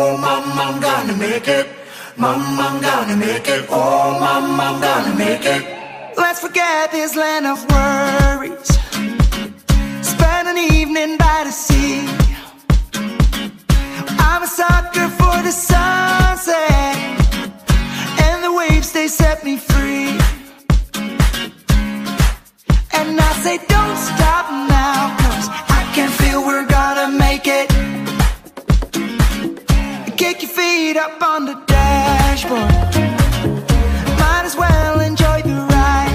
Oh, mama, I'm gonna make it. Mama, I'm gonna make it. Oh, mama, I'm gonna make it. Let's forget this land of worries. Spend an evening by the sea. I'm a sucker for the sunset, and the waves, they set me free. And I say don't stop now, 'cause I can feel we're gonna make it. Kick your feet up on the dashboard. Might as well enjoy the ride.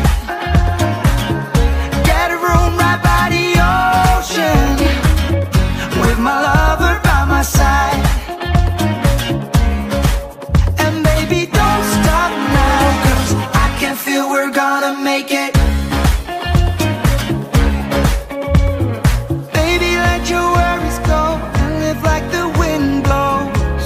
Get a room right by the ocean, with my lover by my side. And baby, don't stop now, 'cause I can feel we're gonna make it. Baby, let your worries go and live like the wind blows.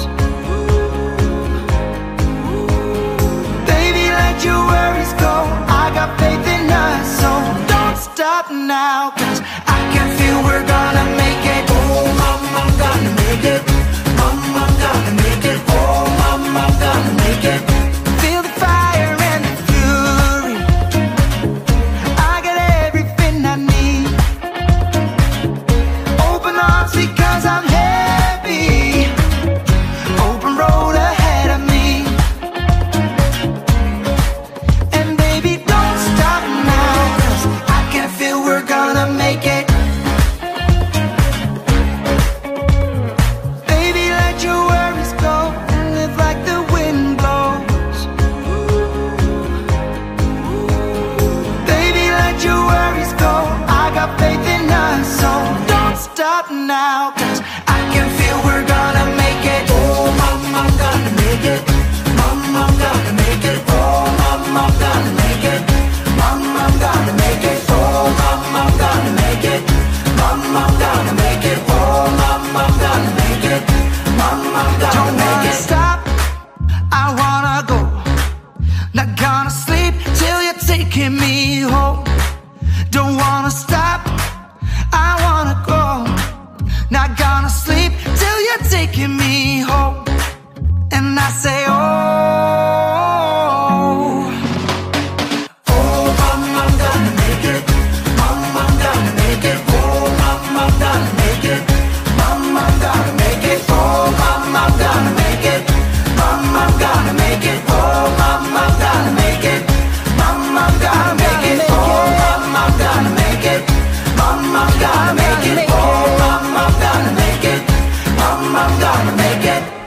Baby, let your worries go. I got faith in us, so don't stop now, 'cause I can feel we're gonna make it. Oh, mama, I'm gonna make it. Mama, I'm gonna make it. Oh, mama, I'm gonna make it. Feel the fire and the fury. I got everything I need. Open arms because I'm heavy. Open road ahead of me. And baby, don't stop now, 'cause I can feel we're gonna make it. Baby, let your worries go and live like the wind blows. Baby, let your worries go. I got faith in us, so don't stop now, 'cause I can feel we're gonna make it. Oh, mama, I'm gonna make it. Mama, I'm gonna make it. Oh, mama, I'm gonna make it. Mama, I'm gonna make it. Oh, mama, I'm gonna make it. Mama, I'm gonna make it. Oh, mama, I'm gonna make it. Mama, I'm gonna Don't make wanna it. stop, I wanna go. Not gonna sleep till you're taking me home. Don't wanna stop, I wanna go. Not gonna sleep till you're taking me home. And I say, oh, Oh, mama, I'm gonna make it. Mama, I'm gonna make it. Oh, mama, I'm gonna make it. Mama, I'm gonna make it. Oh, mama, I'm gonna make it. Mama, I'm gonna make it. Oh, mama, I'm gonna make it. Mama, I'm gonna make it. Oh, mama, I'm gonna make it. Mama, I'm gonna make it. Oh, mama, I'm gonna make it. Mama, I'm gonna make it.